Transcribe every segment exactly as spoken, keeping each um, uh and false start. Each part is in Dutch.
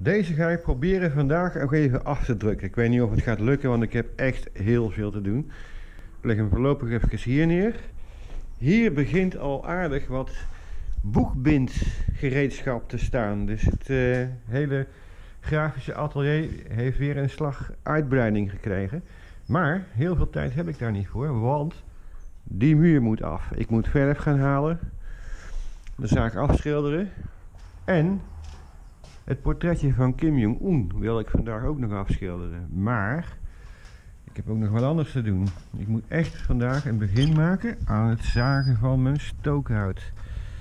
Deze ga ik proberen vandaag ook even af te drukken. Ik weet niet of het gaat lukken, want ik heb echt heel veel te doen. Ik leg hem voorlopig even hier neer. Hier begint al aardig wat boekbindgereedschap te staan. Dus het uh, hele grafische atelier heeft weer een slag uitbreiding gekregen. Maar heel veel tijd heb ik daar niet voor, want die muur moet af. Ik moet verf gaan halen, de zaak afschilderen en het portretje van Kim Jong-un wil ik vandaag ook nog afschilderen. Maar ik heb ook nog wat anders te doen. Ik moet echt vandaag een begin maken aan het zagen van mijn stookhout.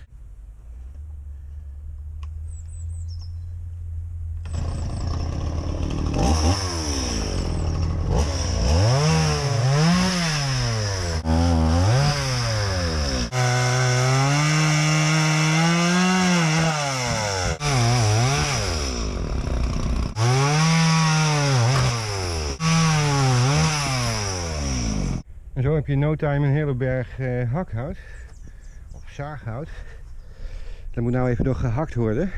En zo heb je in no time een hele berg uh, hakhout, of zaaghout. Dat moet nou even nog gehakt worden.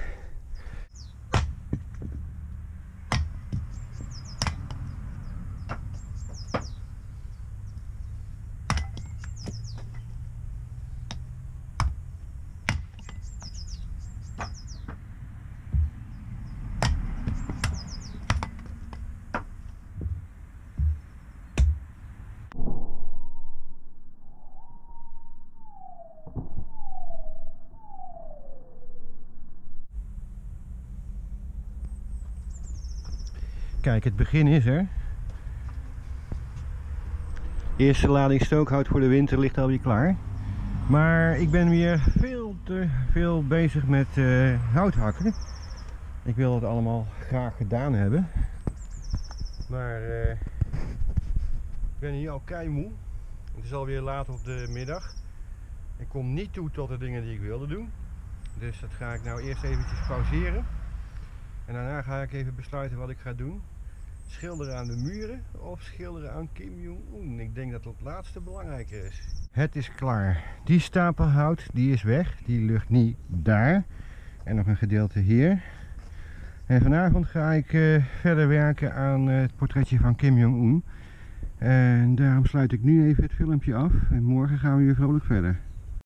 Kijk, het begin is er. De eerste lading stookhout voor de winter ligt alweer klaar. Maar ik ben weer veel te veel bezig met uh, hout hakken. Ik wil het allemaal graag gedaan hebben. Maar uh, ik ben hier al keimoe. Het is alweer laat op de middag. Ik kom niet toe tot de dingen die ik wilde doen. Dus dat ga ik nou eerst eventjes pauzeren. En daarna ga ik even besluiten wat ik ga doen. Schilderen aan de muren of schilderen aan Kim Jong-un. Ik denk dat het laatste belangrijker is. Het is klaar. Die stapel hout die is weg. Die ligt niet daar. En nog een gedeelte hier. En vanavond ga ik uh, verder werken aan uh, het portretje van Kim Jong-un. En daarom sluit ik nu even het filmpje af. En morgen gaan we weer vrolijk verder.